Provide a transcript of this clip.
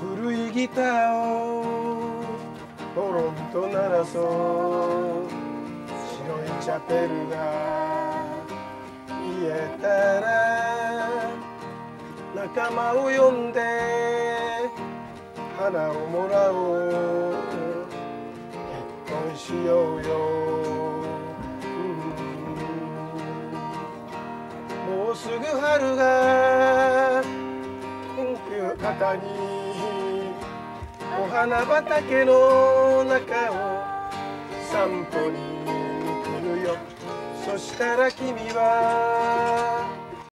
古いギターをポロンと鳴らそう。白いチャペルが見えたら仲間を呼んで花をもらおう。結婚しようよ。もうすぐ春が来る方にお花畑の中を散歩に来るよ。そしたら君は